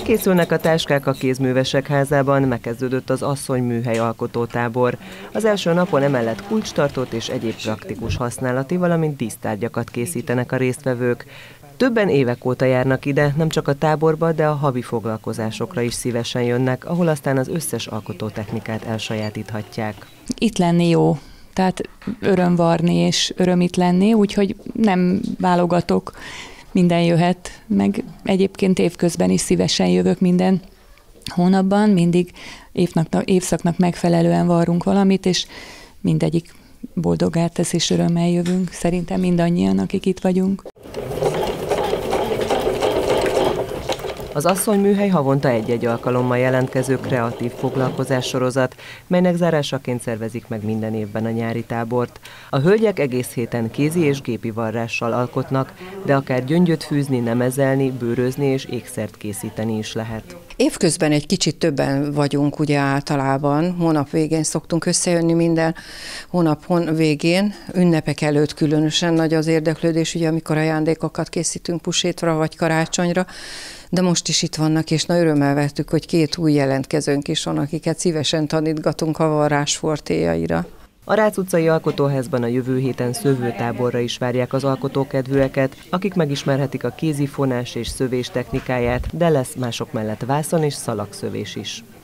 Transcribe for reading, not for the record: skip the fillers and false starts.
Készülnek a táskák a Kézművesek Házában, megkezdődött az asszonyműhely alkotótábor. Az első napon emellett kulcstartót és egyéb praktikus használati, valamint dísztárgyakat készítenek a résztvevők. Többen évek óta járnak ide, nem csak a táborba, de a havi foglalkozásokra is szívesen jönnek, ahol aztán az összes alkotótechnikát elsajátíthatják. Itt lenni jó, tehát öröm varni és öröm itt lenni, úgyhogy nem válogatok, minden jöhet, meg egyébként évközben is szívesen jövök minden hónapban, mindig évszaknak megfelelően varrunk valamit, és mindegyik boldogát tesz és örömmel jövünk, szerintem mindannyian, akik itt vagyunk. Az asszonyműhely havonta egy-egy alkalommal jelentkező kreatív foglalkozássorozat, melynek zárásaként szervezik meg minden évben a nyári tábort. A hölgyek egész héten kézi és gépi varrással alkotnak, de akár gyöngyöt fűzni, nemezelni, bőrözni és ékszert készíteni is lehet. Évközben egy kicsit többen vagyunk ugye általában, hónap végén szoktunk összejönni minden hónap végén, ünnepek előtt különösen nagy az érdeklődés, ugye amikor ajándékokat készítünk pusétra vagy karácsonyra, de most is itt vannak, és nagy örömmel vettük, hogy 2 új jelentkezőnk is van, akiket szívesen tanítgatunk a varrás fortéjaira. A Rácz utcai alkotóházban a jövő héten szövőtáborra is várják az alkotókedvűeket, akik megismerhetik a kézifonás és szövés technikáját, de lesz mások mellett vászon és szalagszövés is.